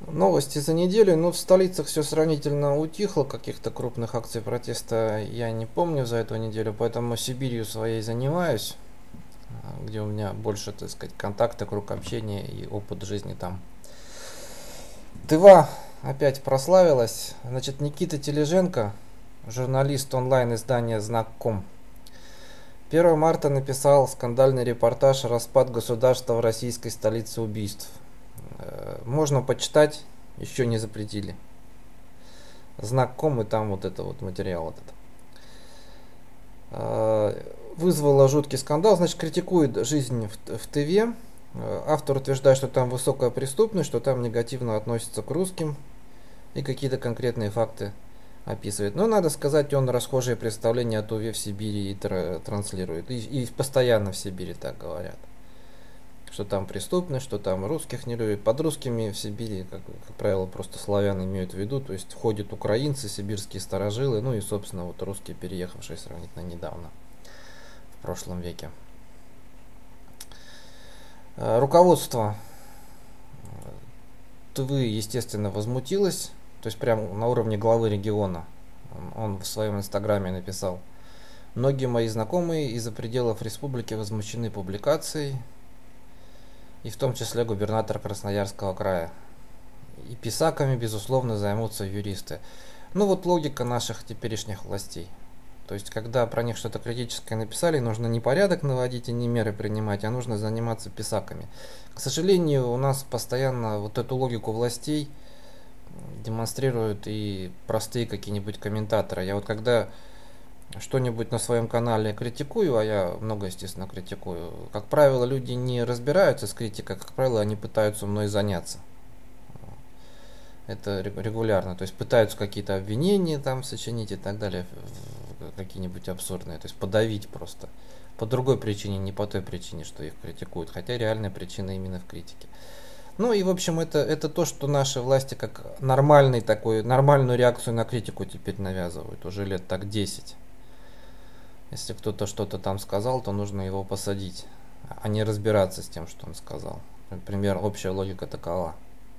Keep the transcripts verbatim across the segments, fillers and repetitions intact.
Новости за неделю. Ну, в столицах все сравнительно утихло, каких-то крупных акций протеста я не помню за эту неделю, поэтому Сибирью своей занимаюсь, а, где у меня больше, так сказать, контакта, круг общения и опыт жизни там. Тыва опять прославилась. Значит, Никита Тележенко, журналист онлайн-издания «Знак.ком», первого марта написал скандальный репортаж «Распад государства в российской столице убийств». Э, Можно почитать, еще не запретили. Знак.ком, и там вот это вот материал вот этот. Э, Вызвало жуткий скандал. Значит, критикует жизнь в, в Тыве. Э, Автор утверждает, что там высокая преступность, что там негативно относятся к русским и какие-то конкретные факты описывает. Но надо сказать, он расхожие представления о Туве в Сибири и тр- транслирует. И, и постоянно в Сибири так говорят. Что там преступность, что там русских не любят. Под русскими в Сибири, как, как правило, просто славян имеют в виду. То есть ходят украинцы, сибирские старожилы, ну и, собственно, вот русские, переехавшие сравнительно недавно, в прошлом веке. Э, Руководство Тувы, естественно, возмутилось. То есть прямо на уровне главы региона. Он, он в своем инстаграме написал: многие мои знакомые из-за пределов республики возмущены публикацией, и в том числе губернатор Красноярского края. И писаками, безусловно, займутся юристы. Ну вот логика наших теперешних властей. То есть, когда про них что-то критическое написали, нужно не порядок наводить и не меры принимать, а нужно заниматься писаками. К сожалению, у нас постоянно вот эту логику властей демонстрируют и простые какие-нибудь комментаторы. Я вот когда что-нибудь на своем канале критикую, а я много, естественно, критикую, как правило, люди не разбираются с критикой, как правило, они пытаются мной заняться. Это регулярно, то есть пытаются какие-то обвинения там сочинить и так далее, какие-нибудь абсурдные, то есть подавить просто. По другой причине, не по той причине, что их критикуют, хотя реальная причина именно в критике. Ну и в общем это, это то, что наши власти как нормальный такой, нормальную реакцию на критику теперь навязывают уже лет так десять. Если кто-то что-то там сказал, то нужно его посадить, а не разбираться с тем, что он сказал. Например, общая логика такова.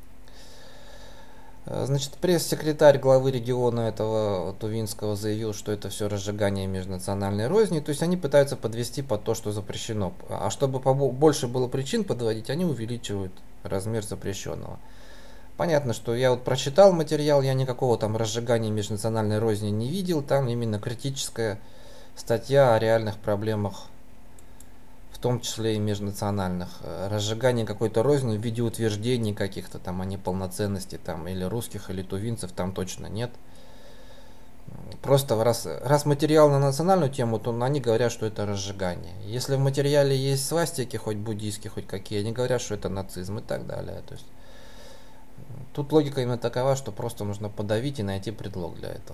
Значит, пресс-секретарь главы региона этого Тувинского заявил, что это все разжигание межнациональной розни. То есть они пытаются подвести под то, что запрещено. А чтобы больше было причин подводить, они увеличивают размер запрещенного. Понятно, что я вот прочитал материал, я никакого там разжигания межнациональной розни не видел. Там именно критическая статья о реальных проблемах, в том числе и межнациональных. Разжигание какой-то розни в виде утверждений каких-то там о неполноценности там или русских, или тувинцев там точно нет. Просто раз, раз материал на национальную тему, то они говорят, что это разжигание. Если в материале есть свастики, хоть буддийские, хоть какие, они говорят, что это нацизм и так далее. То есть, тут логика именно такова, что просто нужно подавить и найти предлог для этого.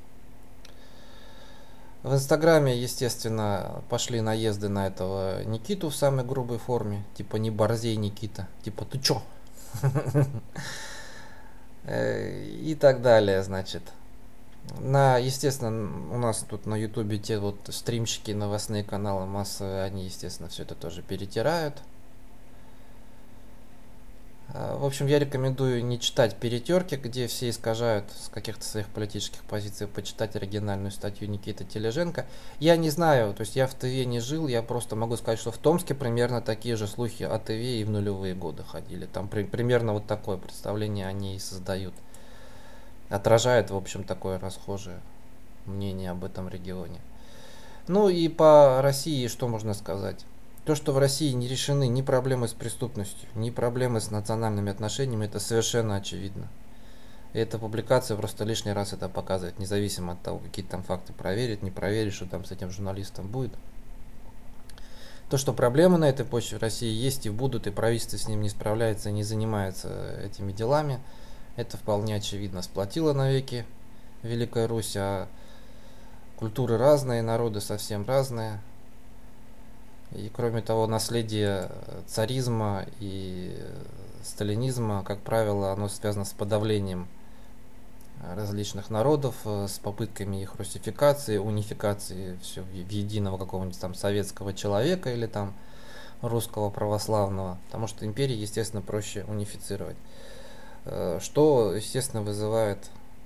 В Инстаграме, естественно, пошли наезды на этого Никиту в самой грубой форме. Типа не борзей, Никита. Типа ты чё? И так далее, значит. На, естественно, у нас тут на Ютубе те вот стримщики, новостные каналы массовые, они, естественно, все это тоже перетирают. В общем, я рекомендую не читать перетерки, где все искажают с каких-то своих политических позиций, почитать оригинальную статью Никиты Тележенко. Я не знаю, то есть я в Тыве не жил, я просто могу сказать, что в Томске примерно такие же слухи о Тыве и в нулевые годы ходили. Там при, примерно вот такое представление они и создают. Отражает, в общем, такое расхожее мнение об этом регионе. Ну и по России что можно сказать? То, что в России не решены ни проблемы с преступностью, ни проблемы с национальными отношениями, это совершенно очевидно. И эта публикация просто лишний раз это показывает, независимо от того, какие там факты проверить, не проверить, что там с этим журналистом будет. То, что проблемы на этой почве в России есть и будут, и правительство с ним не справляется и не занимается этими делами, это вполне очевидно. Сплотило навеки Великая Русь, а культуры разные, народы совсем разные. И кроме того, наследие царизма и сталинизма, как правило, оно связано с подавлением различных народов, с попытками их русификации, унификации все в единого какого-нибудь там советского человека или там русского православного, потому что империи, естественно, проще унифицировать. что, естественно, вызывает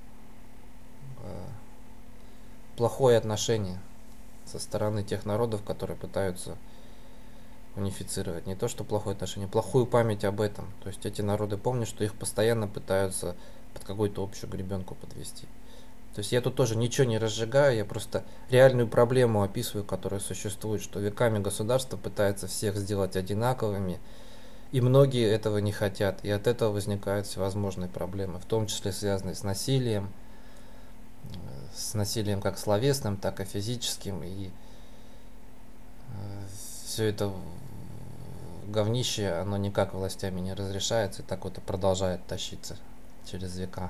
плохое отношение со стороны тех народов, которые пытаются унифицировать. Не то, что плохое отношение, плохую память об этом. То есть эти народы помнят, что их постоянно пытаются под какую-то общую гребенку подвести. То есть я тут тоже ничего не разжигаю, я просто реальную проблему описываю, которая существует, что веками государство пытается всех сделать одинаковыми, и многие этого не хотят, и от этого возникают всевозможные проблемы, в том числе связанные с насилием, с насилием как словесным, так и физическим, и все это говнище, оно никак властями не разрешается, и так вот и продолжает тащиться через века.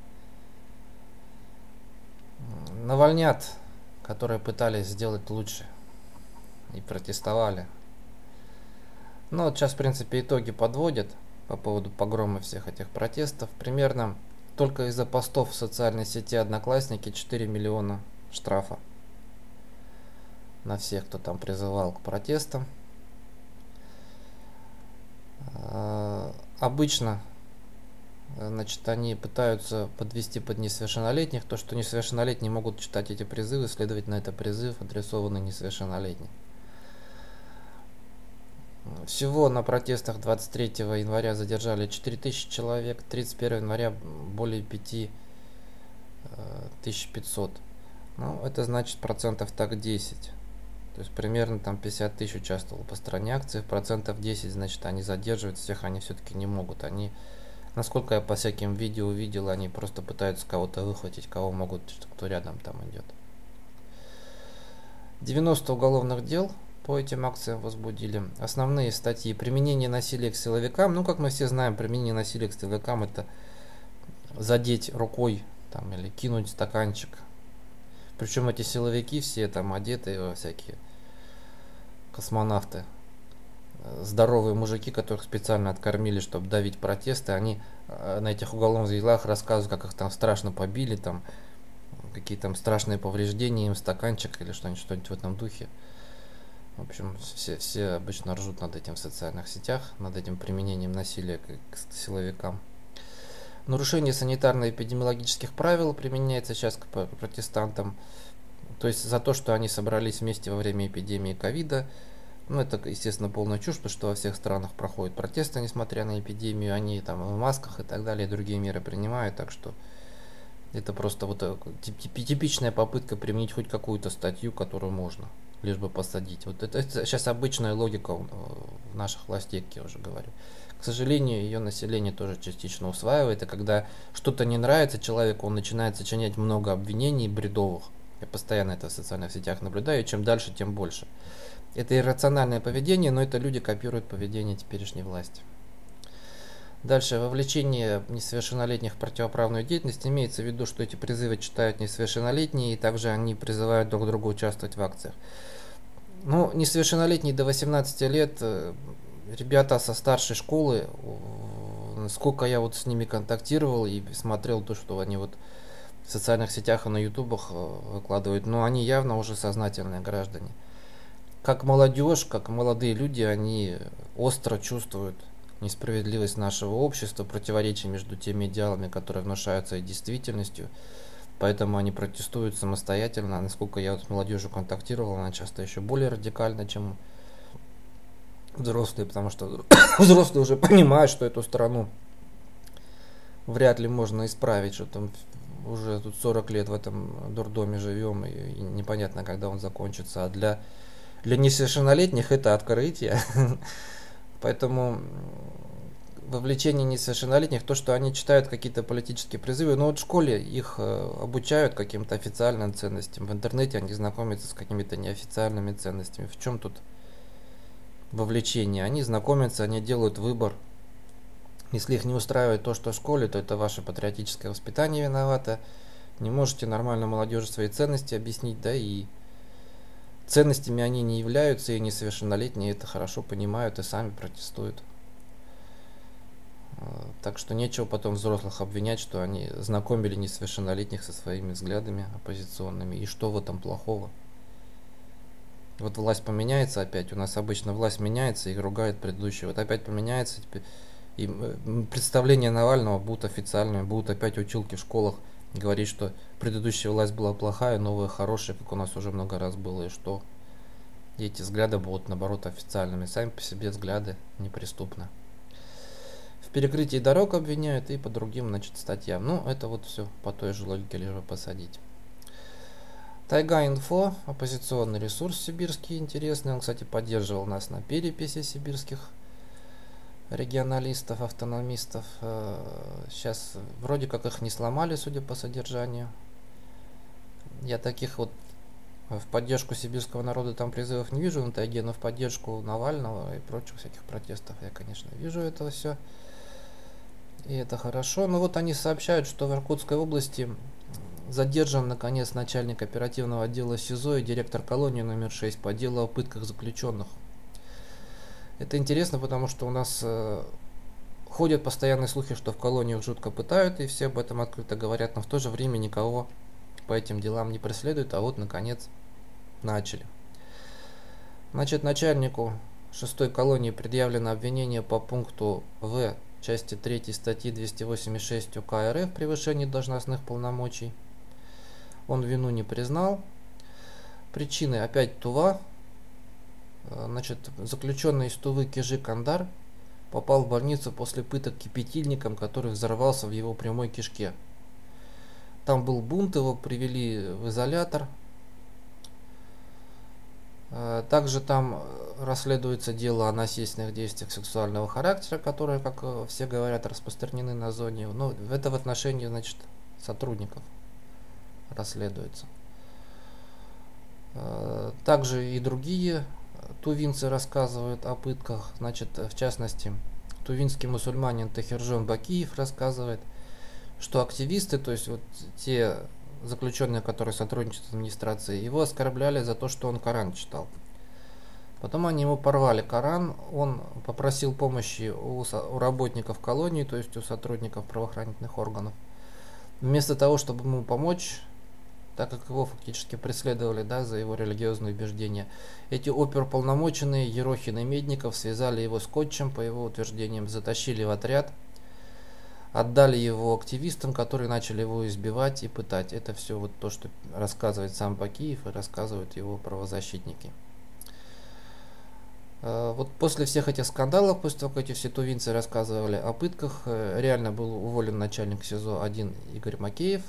Навальнят, которые пытались сделать лучше и протестовали. Ну вот сейчас, в принципе, итоги подводят по поводу погрома всех этих протестов. Примерно только из-за постов в социальной сети Одноклассники четыре миллиона штрафа на всех, кто там призывал к протестам. Обычно, значит, они пытаются подвести под несовершеннолетних, то, что несовершеннолетние могут читать эти призывы, следовательно, это призыв, адресованный несовершеннолетним. Всего на протестах двадцать третьего января задержали четыре тысячи человек, тридцать первого января более пять тысяч пятьсот. Ну, это значит процентов так десять. То есть примерно там пятьдесят тысяч участвовало по стране акций, процентов десять, значит, они задерживать всех они все-таки не могут. Они, насколько я по всяким видео увидел, они просто пытаются кого-то выхватить, кого могут, кто рядом там идет. девяносто уголовных дел по этим акциям возбудили. Основные статьи: применение насилия к силовикам. Ну, как мы все знаем, применение насилия к силовикам — это задеть рукой там или кинуть стаканчик. Причем эти силовики все там одеты во всякие космонавты. Здоровые мужики, которых специально откормили, чтобы давить протесты, они на этих уголовных делах рассказывают, как их там страшно побили, там какие там страшные повреждения им, стаканчик или что-нибудь, что-нибудь в этом духе. В общем, все, все обычно ржут над этим в социальных сетях, над этим применением насилия к, к силовикам. Нарушение санитарно-эпидемиологических правил применяется сейчас к протестантам. То есть за то, что они собрались вместе во время эпидемии ковида. Ну, это, естественно, полная чушь, потому что во всех странах проходят протесты, несмотря на эпидемию. Они там в масках и так далее, другие меры принимают. Так что это просто вот типичная попытка применить хоть какую-то статью, которую можно, лишь бы посадить. Вот это, это сейчас обычная логика в наших властей, как я уже говорю. К сожалению, ее население тоже частично усваивает, и когда что-то не нравится человеку, он начинает сочинять много обвинений бредовых. Я постоянно это в социальных сетях наблюдаю, и чем дальше, тем больше. Это иррациональное поведение, но это люди копируют поведение теперешней власти. Дальше, вовлечение несовершеннолетних в противоправную деятельность. Имеется в виду, что эти призывы читают несовершеннолетние, и также они призывают друг друга участвовать в акциях. Ну, несовершеннолетние до восемнадцати лет, ребята со старшей школы, сколько я вот с ними контактировал и смотрел то, что они вот в социальных сетях и на ютубах выкладывают, но они явно уже сознательные граждане. Как молодежь, как молодые люди, они остро чувствуют несправедливость нашего общества, противоречие между теми идеалами, которые внушаются, и действительностью. Поэтому они протестуют самостоятельно. Насколько я вот с молодежью контактировал, она часто еще более радикальна, чем взрослые, потому что взрослые уже понимают, что эту страну вряд ли можно исправить, что там уже тут сорок лет в этом дурдоме живем, и, и непонятно, когда он закончится. А для, для несовершеннолетних это открытие. Поэтому вовлечение несовершеннолетних, то, что они читают какие-то политические призывы, но вот в школе их обучают каким-то официальным ценностям, в интернете они знакомятся с какими-то неофициальными ценностями. В чем тут вовлечение? Они знакомятся, они делают выбор. Если их не устраивает то, что в школе, то это ваше патриотическое воспитание виновато. Не можете нормально молодежи свои ценности объяснить, да, и ценностями они не являются, и несовершеннолетние это хорошо понимают и сами протестуют. Так что нечего потом взрослых обвинять, что они знакомили несовершеннолетних со своими взглядами оппозиционными. И что в этом плохого? Вот власть поменяется опять. У нас обычно власть меняется и ругает предыдущую. Вот опять поменяется, теперь И м, представления Навального будут официальными, будут опять училки в школах говорить, что предыдущая власть была плохая, новая хорошая, как у нас уже много раз было, и что и эти взгляды будут, наоборот, официальными. Сами по себе взгляды неприступны. В перекрытии дорог обвиняют и по другим, значит, статьям. Ну, это вот все по той же логике, лишь бы посадить. Тайга-инфо, оппозиционный ресурс сибирский, интересный. Он, кстати, поддерживал нас на переписи сибирских регионалистов, автономистов. Сейчас вроде как их не сломали, судя по содержанию. Я таких вот в поддержку сибирского народа там призывов не вижу на тайге, но в поддержку Навального и прочих всяких протестов я, конечно, вижу это все. И это хорошо. Но вот они сообщают, что в Иркутской области задержан, наконец, начальник оперативного отдела СИЗО и директор колонии номер шесть по делу о пытках заключенных. Это интересно, потому что у нас э, ходят постоянные слухи, что в колониях жутко пытают, и все об этом открыто говорят, но в то же время никого по этим делам не преследуют, а вот, наконец, начали. Значит, начальнику шестой колонии предъявлено обвинение по пункту В части третьей статьи двести восемьдесят шесть УК РФ «Превышение должностных полномочий». Он вину не признал. Причины опять Тува. Значит, заключенный из Тувы Кижи Кандар попал в больницу после пыток кипятильником, который взорвался в его прямой кишке. Там был бунт, его привели в изолятор. Также там расследуется дело о насильственных действиях сексуального характера, которые, как все говорят, распространены на зоне. Но это в отношении, значит, сотрудников расследуется. Также и другие тувинцы рассказывают о пытках. Значит, в частности, тувинский мусульманин Тахиржон Бакиев рассказывает, что активисты, то есть вот те заключенные, которые сотрудничают с администрацией, его оскорбляли за то, что он Коран читал. Потом они ему порвали Коран, он попросил помощи у, у работников колонии, то есть у сотрудников правоохранительных органов. Вместо того, чтобы ему помочь, так как его фактически преследовали, да, за его религиозные убеждения, эти оперуполномоченные Ерохин и Медников связали его скотчем, по его утверждениям, затащили в отряд, отдали его активистам, которые начали его избивать и пытать. Это все вот то, что рассказывает сам Бакиев и рассказывают его правозащитники. Вот после всех этих скандалов, после того, как эти все тувинцы рассказывали о пытках, реально был уволен начальник СИЗО один Игорь Макеев.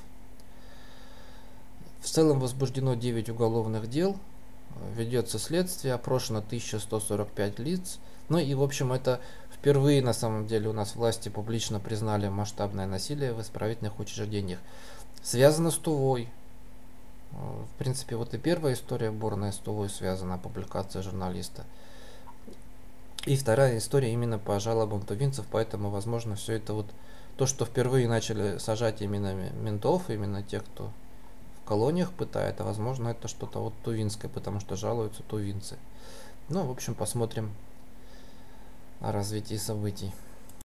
В целом возбуждено девять уголовных дел, ведется следствие, опрошено тысяча сто сорок пять лиц. Ну и, в общем, это впервые на самом деле у нас власти публично признали масштабное насилие в исправительных учреждениях. Связано с Тувой. В принципе, вот и первая история борная с Тувой связана, публикация журналиста. И вторая история именно по жалобам тувинцев, поэтому, возможно, все это вот то, что впервые начали сажать именно ментов, именно тех, кто в колониях пытает, а возможно, это что-то вот тувинское, потому что жалуются тувинцы. Ну, в общем, посмотрим о развитии событий.